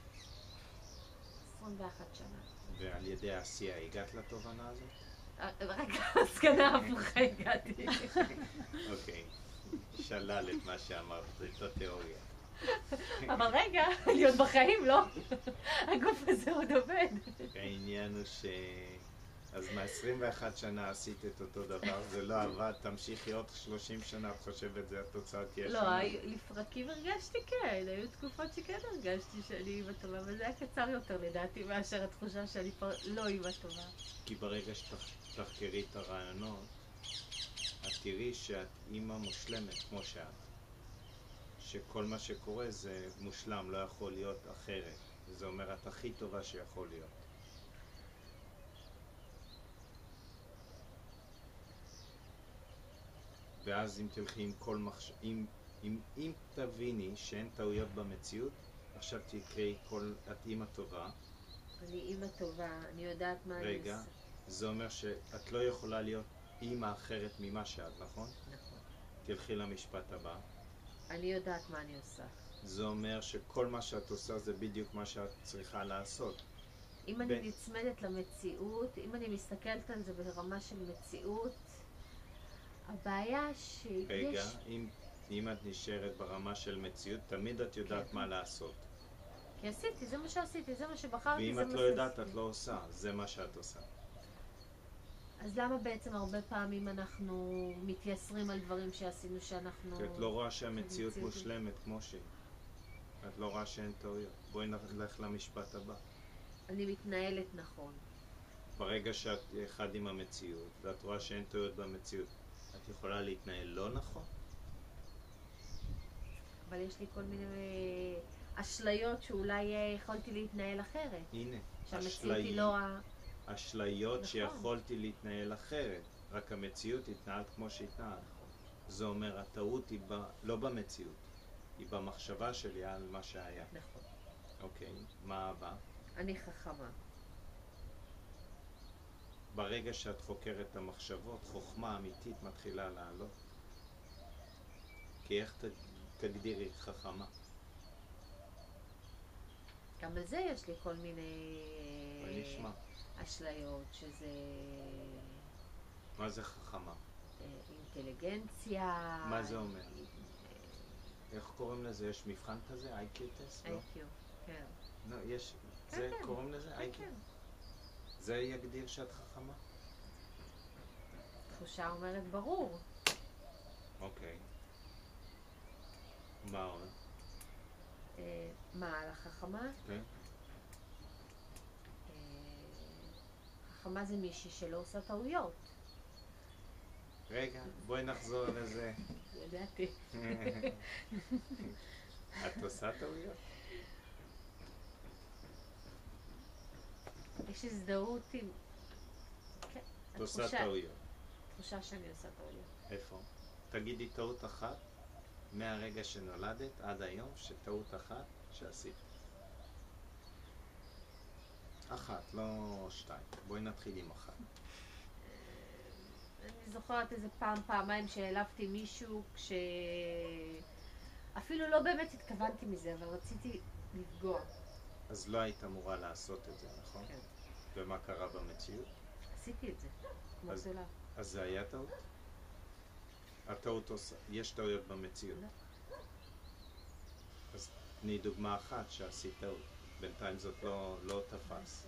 21 שנה. ועל ידי העשייה הגעת לתובנה הזאת? רק הסקנה הפוכה הגעתי. אוקיי. שלל את מה שאמרת, את התיאוריה. אבל רגע, להיות בחיים לא. הגוף הזה עוד עובד. העניין הוא אז מה-21 שנה עשית את אותו דבר, זה לא עבד, תמשיכי עוד 30 שנה, את חושבת זה התוצאה תהיה שונה? לא, לפרקים הרגשתי כן, היו תקופות שכן הרגשתי שאני אימא טובה, אבל זה היה קצר יותר לדעתי מאשר התחושה שאני לא אימא טובה. כי ברגע שתחקרי את הרעיונות, את תראי שאת אימא מושלמת כמו שאת. שכל מה שקורה זה מושלם, לא יכול להיות אחרת. זה אומר את הכי טובה שיכול להיות. ואז אם תלכי עם כל אם תביני שאין טעויות במציאות, עכשיו תקראי את אימא טובה. אני אימא טובה, אני יודעת מה אני עושה. רגע, זה אומר שאת לא יכולה להיות אימא אחרת ממה שאת, נכון? נכון. תלכי למשפט הבא. אני יודעת מה אני עושה. זה אומר שכל מה שאת עושה זה בדיוק מה שאת צריכה לעשות. אם אני נצמדת למציאות, אם אני מסתכלת על זה ברמה של מציאות, הבעיה שיש... רגע, אם את נשארת ברמה של מציאות, תמיד את יודעת מה לעשות. כי עשיתי, זה מה שעשיתי, זה מה שבחרתי, ואם זה את מה לא יודעת, את לא עושה, זה מה שאת עושה. אז למה בעצם הרבה פעמים אנחנו מתייסרים על דברים שעשינו שאנחנו... כי את לא רואה שהמציאות מושלמת כמו שהיא. את לא רואה שאין טעויות. בואי נלך למשפט הבא. אני מתנהלת נכון. ברגע שאת אחד עם המציאות, ואת רואה שאין טעויות במציאות, את יכולה להתנהל לא נכון? אבל יש לי כל מיני אשליות שאולי יכולתי להתנהל אחרת. הנה, שהמציאות היא לא אשליות נכון. שיכולתי להתנהל אחרת, רק המציאות התנהלת כמו שהתנהלת. זה אומר, הטעות היא לא במציאות, היא במחשבה שלי על מה שהיה. נכון. אוקיי, מה הבא? אני חכמה. ברגע שאת חוקרת את המחשבות, חוכמה אמיתית מתחילה לעלות. כי איך תגדירי חכמה? גם על זה יש לי כל מיני נשמע. אשליות, שזה מה זה חכמה? אינטליגנציה. מה זה אומר? איך קוראים לזה? יש מבחן כזה? IQ טסט? לא? IQ, כן. לא, יש... כן, זה כן. קוראים לזה? כן, IQ? כן. זה יגדיר שאת חכמה? תחושה אומרת ברור. אוקיי. מה עוד? מה, על החכמה? כן. חכמה זה מישהי שלא עושה טעויות. רגע, בואי נחזור לזה. ידעתי. את עושה טעויות? יש הזדהות עם... כן, את עושה טעויות. תחושה שאני עושה טעויות. איפה? תגידי טעות אחת מהרגע שנולדת עד היום, שטעות אחת שעשית. אחת, לא שתיים. בואי נתחיל עם אחת. אני זוכרת איזה פעמיים שהעלבתי מישהו אפילו לא באמת התכוונתי מזה, אבל רציתי לפגוע. אז לא היית אמורה לעשות את זה, נכון? כן. ומה קרה במציאות? עשיתי את זה, כמו גדולה. אז זה היה טעות? הטעות עושה, יש טעויות במציאות. לא. אז תני דוגמה אחת שעשית טעות. בינתיים זאת לא תפס.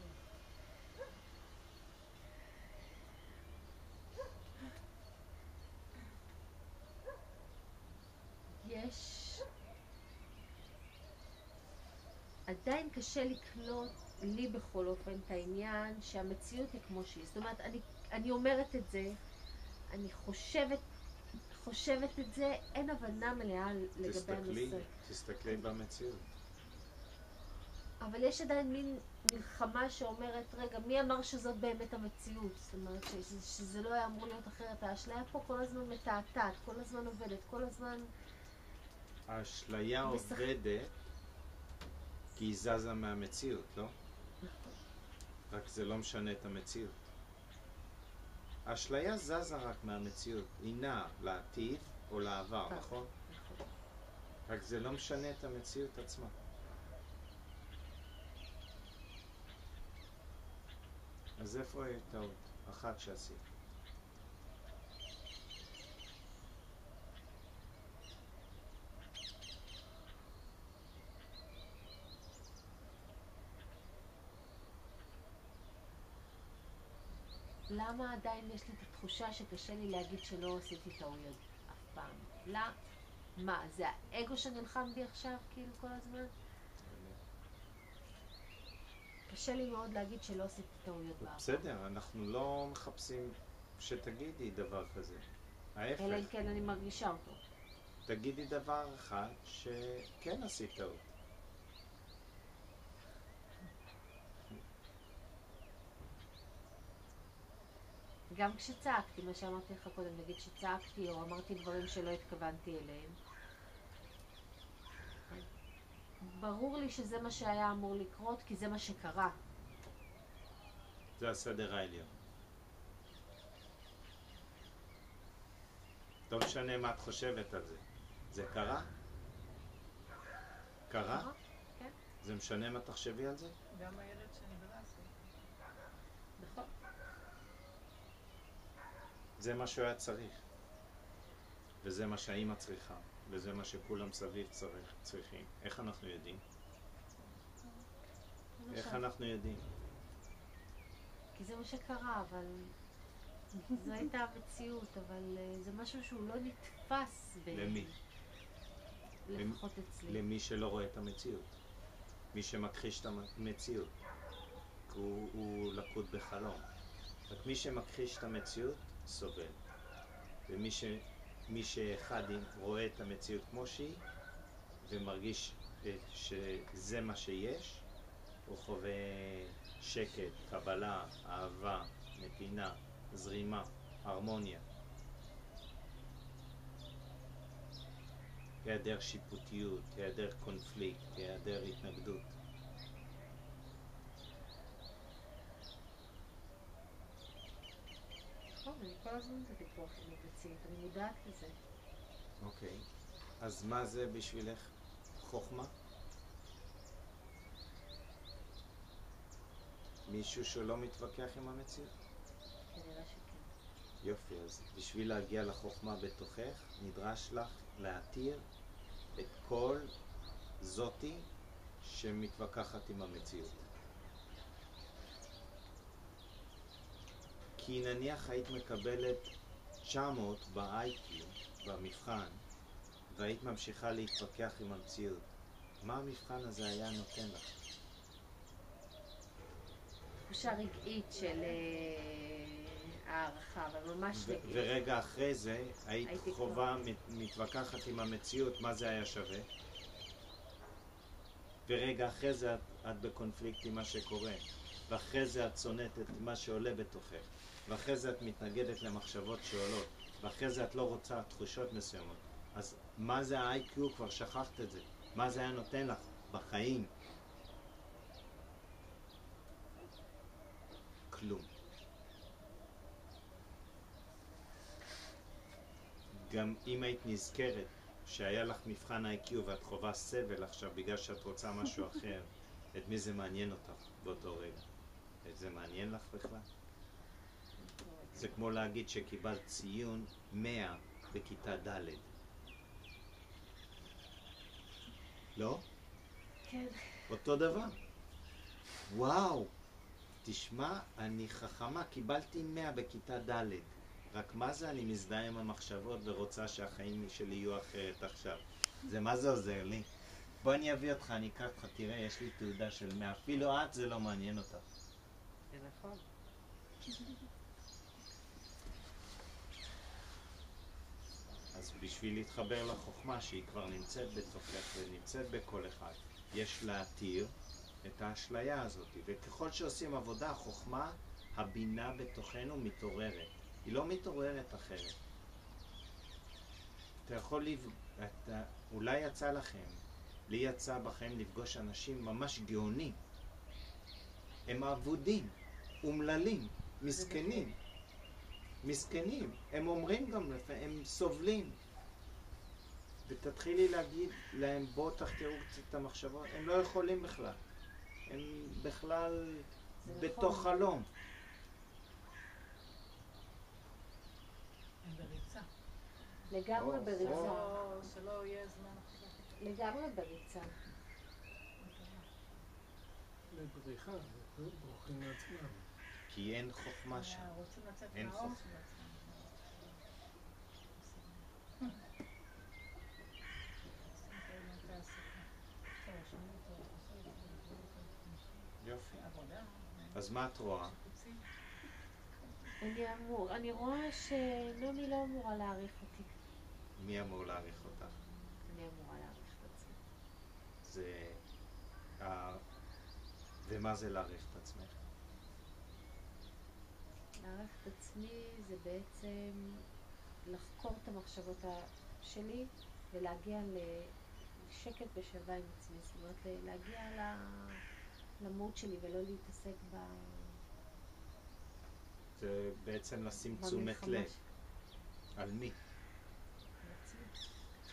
יש... עדיין קשה לקלוט לי בכל אופן את העניין שהמציאות היא כמו שהיא. זאת אומרת, אני אומרת את זה, אני חושבת את זה, אין הבנה מלאה לגבי הנושא. תסתכלי במציאות. אבל יש עדיין מין מלחמה שאומרת, רגע, מי אמר שזאת באמת המציאות? זאת אומרת, שזה לא היה אמור להיות אחרת. האשליה פה כל הזמן מתעתעת, כל הזמן עובדת, כל הזמן... האשליה עובדת כי היא זזה מהמציאות, לא? רק זה לא משנה את המציאות. האשליה זזה רק מהמציאות. היא נעה לעתיד או לעבר, נכון? רק זה לא משנה את המציאות עצמה. אז איפה היא טעות? אחת שעשית. למה עדיין יש לי את התחושה שקשה לי להגיד שלא עשיתי טעויות אף פעם? מה, זה האגו שנלחם בי עכשיו כאילו כל הזמן? קשה לי מאוד להגיד שלא עשיתי טעויות בעבר. בסדר, אנחנו לא מחפשים שתגידי דבר כזה. ההפך. אלא אם כן אני מרגישה אותו. תגידי דבר אחד שכן עשית טעות. גם כשצעקתי, מה שאמרתי לך קודם, נגיד שצעקתי או אמרתי דברים שלא התכוונתי אליהם, ברור לי שזה מה שהיה אמור לקרות, כי זה מה שקרה. זה הסדר העליון. לא משנה מה את חושבת על זה. זה קרה? קרה? כן. זה משנה מה תחשבי על זה? גם הילד שנדרס. נכון. זה מה שהוא היה צריך. וזה מה שהאימא צריכה. וזה מה שכולם סביב צריכים. איך אנחנו יודעים? איך אנחנו יודעים? כי זה מה שקרה, אבל... זו הייתה המציאות, אבל זה משהו שהוא לא נתפס למי? לפחות אצלי. למי שלא רואה את המציאות. מי שמכחיש את המציאות. כי הוא לקוד בחלום. רק מי שמכחיש את המציאות סובל. ומי שאחד רואה את המציאות כמו שהיא ומרגיש שזה מה שיש, הוא חווה שקט, קבלה, אהבה, נתינה, זרימה, הרמוניה. היעדר שיפוטיות, היעדר קונפליקט, היעדר התנגדות. נכון, אני כל הזמן זה ויכוח עם המציאות, אני מודעת לזה. אוקיי. אז מה זה בשבילך חוכמה? מישהו שלא מתווכח עם המציאות? כנראה שכן. יופי, אז בשביל להגיע לחוכמה בתוכך, נדרש לך להתיר את כל זאתי שמתווכחת עם המציאות. כי נניח היית מקבלת 900 ב-IQ, במבחן, והיית ממשיכה להתווכח עם המציאות, מה המבחן הזה היה נותן לך? תחושה רגעית של הערכה, אבל ממש רגעית. ורגע אחרי זה, היית חובה מתווכחת עם המציאות, מה זה היה שווה? ורגע אחרי זה את בקונפליקט עם מה שקורה, ואחרי זה את שונאת את מה שעולה בתוכך, ואחרי זה את מתנגדת למחשבות שעולות, ואחרי זה את לא רוצה תחושות מסוימות. אז מה זה ה-IQ? כבר שכחת את זה. מה זה היה נותן לך בחיים? כלום. גם אם היית נזכרת שהיה לך מבחן IQ ואת חובה סבל עכשיו בגלל שאת רוצה משהו אחר, את מי זה מעניין אותך באותו רגע? את זה מעניין לך בכלל? זה כמו להגיד שקיבלת ציון 100 בכיתה ד'. לא? כן. אותו דבר. וואו, תשמע, אני חכמה, קיבלתי 100 בכיתה ד'. רק מה זה אני מזדהה עם המחשבות ורוצה שהחיים שלי יהיו אחרת עכשיו? זה מה זה עוזר לי? בוא אני אביא אותך, אני אקח אותך, תראה, יש לי תעודה של 100. אפילו את זה לא מעניין אותך. זה נכון. אז בשביל להתחבר לחוכמה שהיא כבר נמצאת בתוכך ונמצאת בכל אחד, יש להתיר את האשליה הזאת. וככל שעושים עבודה, החוכמה, הבינה בתוכנו מתעוררת. היא לא מתעוררת אחרת. אתה יכול אולי יצא לכם, לי יצא בכם לפגוש אנשים ממש גאונים. הם עבודים, אומללים, מסכנים. מסכנים, הם אומרים גם, הם סובלים. ותתחילי להגיד להם, בואו תחקרו קצת את המחשבות, הם לא יכולים בכלל. הם בכלל בתוך נכון. חלום. הם בריצה. לגמרי בריצה. שלא יהיה זמן עכשיו. לגמרי בריצה. לבריחה, בורחים מעצמם. כי אין חוכמה שם. רוצים לצאת אין מהאור חוכמה. של עצמם. יופי. אז מה את רואה? אני רואה שנעמי לא אמורה להעריך אותי. מי אמור להעריך אותך? אני אמורה להעריך את עצמי. זה... ומה זה להעריך את עצמך? להעריך את עצמי זה בעצם לחקור את המחשבות שלי ולהגיע לשקט ושלווה עם עצמי. זאת אומרת, להגיע למוד שלי ולא להתעסק זה בעצם לשים תשומת לב. על מי? על עצמי.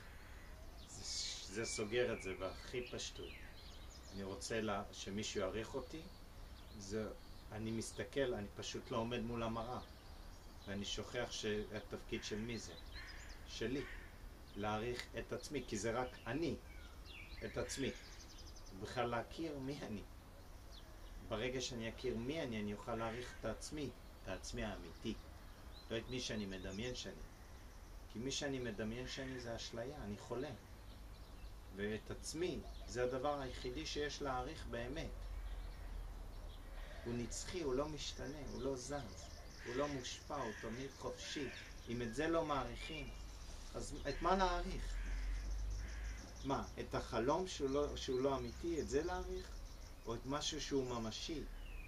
זה סוגר את זה והכי פשטות. אני רוצה שמישהו יעריך אותי, אני מסתכל, אני פשוט לא עומד מול המראה. ואני שוכח שהתפקיד של מי זה? שלי. להעריך את עצמי, כי זה רק אני, את עצמי. בכלל להכיר מי אני. ברגע שאני אכיר מי אני אוכל להעריך את עצמי, את העצמי האמיתי. לא את מי שאני מדמיין שאני. כי מי שאני מדמיין שאני זה אשליה, אני חולה. ואת עצמי זה הדבר היחידי שיש להעריך באמת. הוא נצחי, הוא לא משתנה, הוא לא זז, הוא לא מושפע, הוא תמיד חופשי. אם את זה לא מעריכים, אז את מה להעריך? מה, את החלום שהוא לא אמיתי, את זה להעריך? או את משהו שהוא ממשי?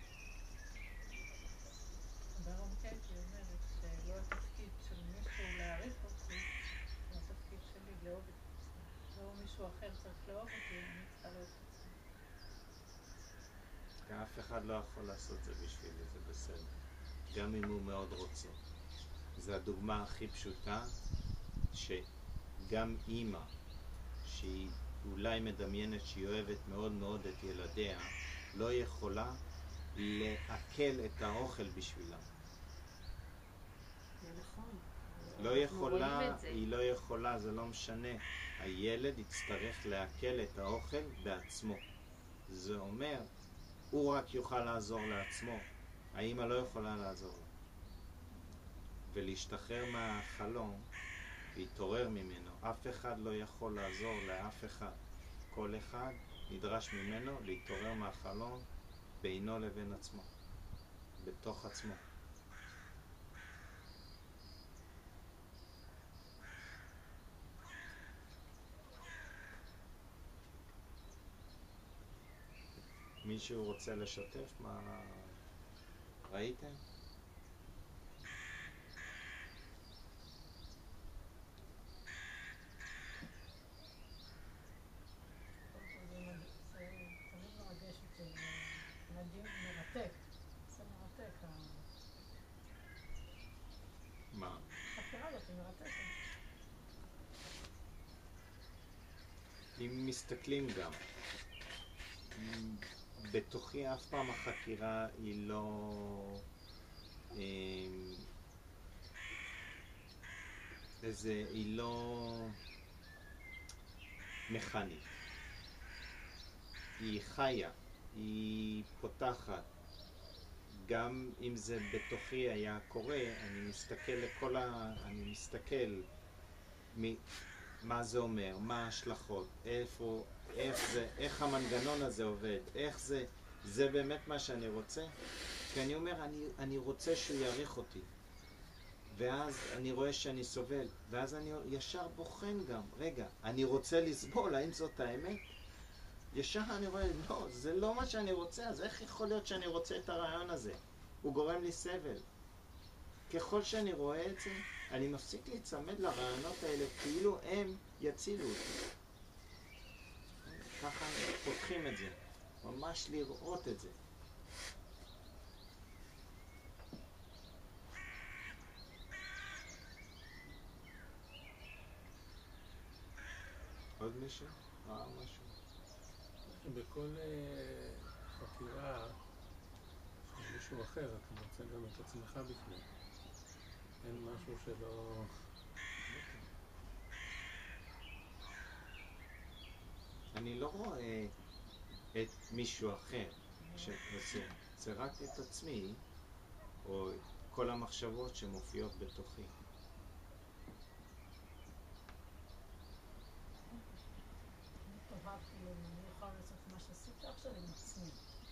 ברום קייטי אומרת שלא התפקיד של מישהו להעריך אותי, זה התפקיד שלי לאהוב את עצמי. לא מישהו אחר צריך לאהוב אותי, אני צריכה לאהוב את עצמי. אף אחד לא יכול לעשות זה בשבילי, זה בסדר. גם אם הוא מאוד רוצה. זו הדוגמה הכי פשוטה, שגם אימא, שהיא אולי מדמיינת שהיא אוהבת מאוד מאוד את ילדיה, לא יכולה לעכל את האוכל בשבילה. זה נכון. לא יכולה, רואים את זה. היא לא יכולה, זה לא משנה. הילד יצטרך לעכל את האוכל בעצמו. זה אומר, הוא רק יוכל לעזור לעצמו. האמא לא יכולה לעזור לו. ולהשתחרר מהחלום, להתעורר ממנו. אף אחד לא יכול לעזור לאף אחד. כל אחד נדרש ממנו להתעורר מהחלום בינו לבין עצמו, בתוך עצמו. מישהו רוצה לשתף מה ראיתם? זה תמיד מרגש אותי, מדהים, מרתק. זה מרתק. מה? החקירה הזאת היא מרתקת. אם מסתכלים גם, בתוכי אף פעם החקירה היא לא היא לא מכנית, היא חיה, היא פותחת. גם אם זה בתוכי היה קורה, אני מסתכל מה זה אומר, מה ההשלכות, איך המנגנון הזה עובד, איך זה באמת מה שאני רוצה. כי אני אומר, אני רוצה שהוא יעריך אותי, ואז אני רואה שאני סובל, ואז אני ישר בוחן גם, רגע, אני רוצה לסבול, האם זאת האמת? ישר אני רואה, לא, זה לא מה שאני רוצה, אז איך יכול להיות שאני רוצה את הרעיון הזה? הוא גורם לי סבל. ככל שאני רואה את זה, אני מפסיק להצמד לרעיונות האלה, כאילו הם יצילו אותי. ככה פותחים את זה, ממש לראות את זה. עוד מישהו? משהו? בכל חקירה של מישהו אחר, אתה מוצא גם את עצמך בפנים. אין משהו שלא... אני לא רואה את מישהו אחר שעושה, זה רק את עצמי, או כל המחשבות שמופיעות בתוכי. טובה, כאילו, אני יכולה לעשות מה שעשיתי עכשיו עם עצמי.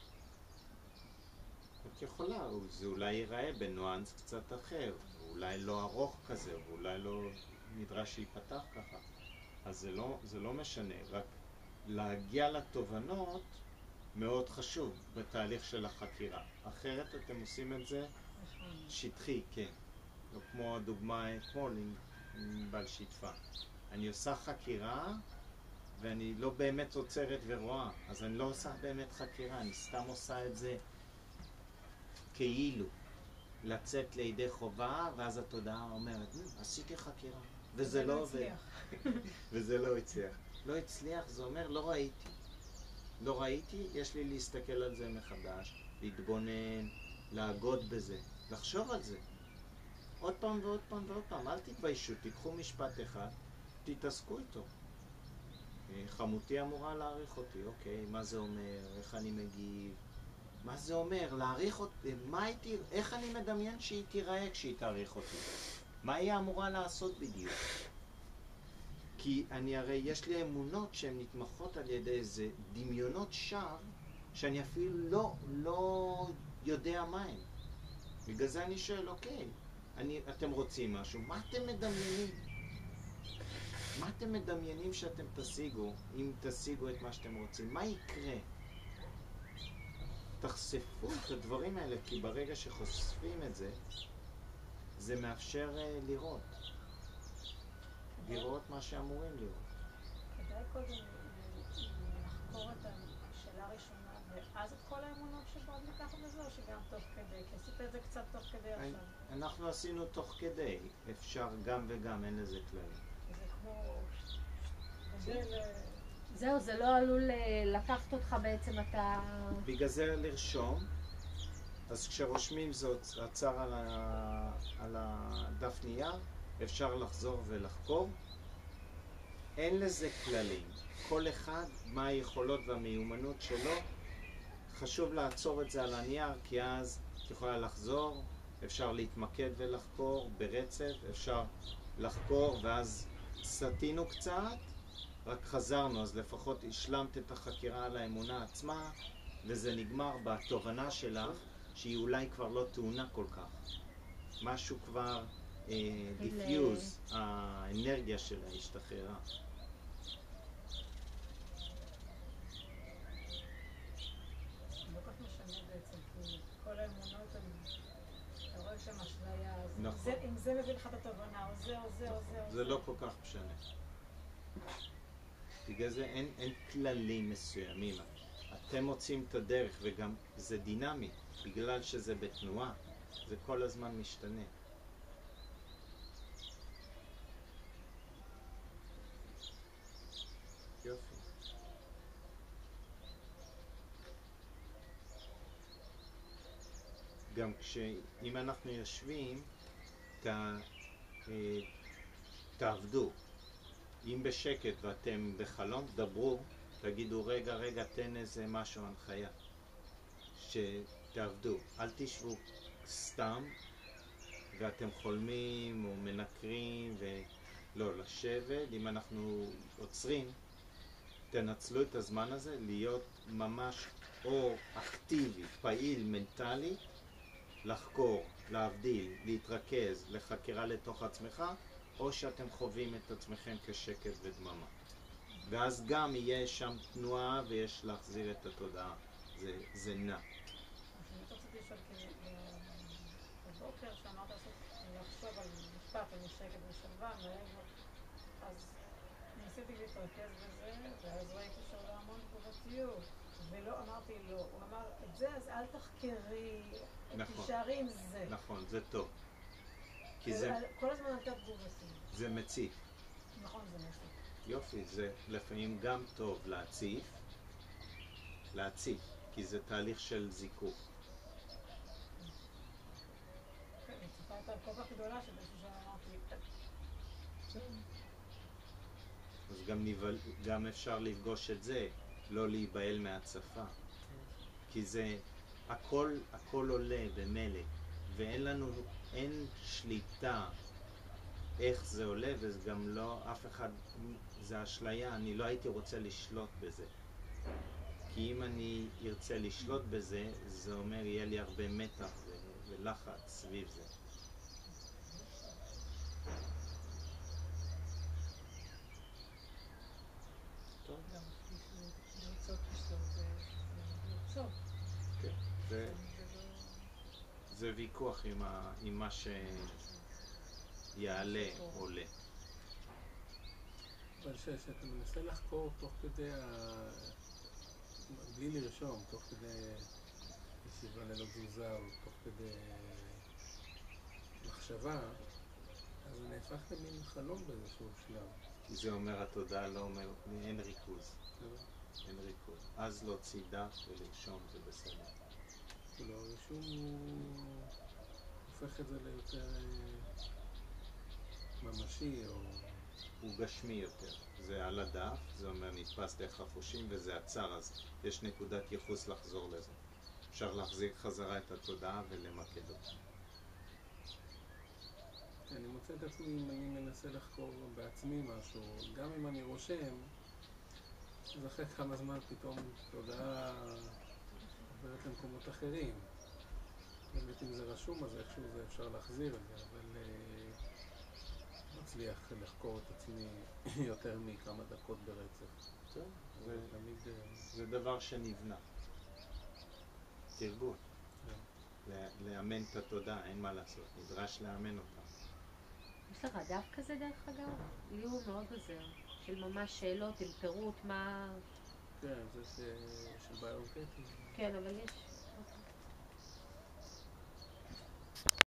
את יכולה, זה אולי ייראה בנואנס קצת אחר, אולי לא ארוך כזה, ואולי לא נדרש שיפתח ככה. אז זה לא משנה, רק להגיע לתובנות מאוד חשוב בתהליך של החקירה. אחרת אתם עושים את זה שטחי, כן. לא כמו הדוגמה אתמול עם בעל שיתפה. אני עושה חקירה ואני לא באמת עוצרת ורואה, אז אני לא עושה באמת חקירה, אני סתם עושה את זה כאילו. לצאת לידי חובה, ואז התודעה אומרת, עשיתי חקירה. וזה לא עובד. וזה לא הצליח. לא הצליח, זה אומר, לא ראיתי. לא ראיתי, יש לי להסתכל על זה מחדש, להתבונן, להגות בזה, לחשוב על זה. עוד פעם ועוד פעם ועוד פעם, אל תתביישו, תיקחו משפט אחד, תתעסקו איתו. חמותי אמורה להעריך אותי, אוקיי, מה זה אומר, איך אני מגיב, מה זה אומר, להעריך אותי, איך אני מדמיין שהיא תיראה כשהיא תעריך אותי? מה היא אמורה לעשות בדיוק? כי הרי יש לי אמונות שהן נתמכות על ידי איזה דמיונות שווא, שאני אפילו לא יודע מה הן. בגלל זה אני שואל, אוקיי, אתם רוצים משהו, מה אתם מדמיינים? מה אתם מדמיינים שאתם תשיגו, אם תשיגו את מה שאתם רוצים? מה יקרה? תחשפו את הדברים האלה, כי ברגע שחושפים את זה, זה מאפשר לראות מה שאמורים לראות. כדאי קודם לחקור את השאלה הראשונה, ואז את כל האמונות שבאות לקחת לזה, או שגם תוך כדי? כי עשית את זה קצת תוך כדי עכשיו. אנחנו עשינו תוך כדי, אפשר גם וגם, אין לזה כלל. זה כמו... זהו, זה לא עלול לקחת אותך בעצם, אתה... בגלל זה לרשום, אז כשרושמים זאת עצר על הדף נייר, אפשר לחזור ולחקור. אין לזה כללים. כל אחד, מה היכולות והמיומנות שלו, חשוב לעצור את זה על הנייר, כי אז את יכולה לחזור אפשר להתמקד ולחקור ברצף, אפשר לחקור ואז סטינו קצת, רק חזרנו, אז לפחות השלמת את החקירה על האמונה עצמה, וזה נגמר בתובנה שלך שהיא אולי כבר לא טעונה כל כך. משהו כבר דיפיוז, האנרגיה שלה השתחררה. לא כך משנה בעצם, כי כל האמונות הן, אתה רואה שם אשליה, נכון. אם זה מביא לך את התובנה, או זה, או זה, או זה, או זה לא כל כך משנה. בגלל זה אין כללים מסוימים. אתם מוצאים את הדרך, וגם זה דינמי, בגלל שזה בתנועה, זה כל הזמן משתנה. יופי. גם אם אנחנו יושבים, תעבדו. אם בשקט ואתם בחלום, דברו, תגידו רגע, תן איזה משהו, הנחיה. שתעבדו. אל תשבו סתם, ואתם חולמים או מנקרים, ולא, לשבת. אם אנחנו עוצרים, תנצלו את הזמן הזה להיות ממש או אקטיבי, פעיל, מנטלי, לחקור, להבדיל, להתרכז, לחקירה לתוך עצמך, או שאתם חווים את עצמכם כשקט ודממה. ואז גם יהיה שם תנועה ויש להחזיר את התודעה. זה נע. אז אני רציתי לשאול, בבוקר שאמרת לחשוב על משפט, על שקט ושלווה, אז ניסיתי להתרכז בזה, ואז ראיתי שעולה המון תגובתיות, ולא אמרתי לא. הוא אמר, את זה אז אל תחקרי, תישארי עם זה. נכון, זה טוב. כי כל הזמן הייתה תגובתיות. זה מציף. נכון, זה מציף. יופי, זה לפעמים גם טוב להציף, כי זה תהליך של זיכוך. כן, הציפה הייתה כל כך גדולה שבאיזשהו שעה אמרתי, אז גם אפשר לפגוש את זה, לא להיבהל מהצפה. כי זה, הכל עולה במלא, אין שליטה איך זה עולה, וזה גם לא, אף אחד, זה אשליה, אני לא הייתי רוצה לשלוט בזה. כי אם אני ארצה לשלוט בזה, זה אומר יהיה לי הרבה מתח ולחץ סביב זה. טוב. גם לרצות לשלוט זה לרצות. כן, זה ויכוח עם מה שיעלה עולה. אבל שאתה מנסה לחקור תוך כדי, בלי לרשום, תוך כדי ישיבה ללא תזוזה או תוך כדי מחשבה, אז זה נהפך למין חלום באיזשהו שלב. כי זה אומר התודעה לא אומר, אין ריכוז. אין ריכוז. אז להוציא דף ולרשום זה בסדר. כאילו הרישום הוא הופך את זה ליותר ממשי או... הוא גשמי יותר. זה על הדף, זה אומר נתפס דרך החושים וזה עצר, אז יש נקודת ייחוס לחזור לזה. אפשר להחזיר חזרה את התודעה ולמקד אותה. אני מוצא את עצמי אם אני מנסה לחקור בעצמי משהו, גם אם אני רושם, אז אחרי כמה זמן פתאום תודעה עוברת למקומות אחרים. באמת אם זה רשום אז איכשהו זה אפשר להחזיר את זה, אבל מצליח לחקור את עצמי יותר מכמה דקות ברצף. זה דבר שנבנה. תרגול. לאמן את התודעה, אין מה לעשות, נדרש לאמן אותה. יש לך דף כזה דרך אגב? לי הוא מאוד עוזר, של ממש שאלות עם פירוט מה... כן, זה של ביורקטי. כן, אבל יש...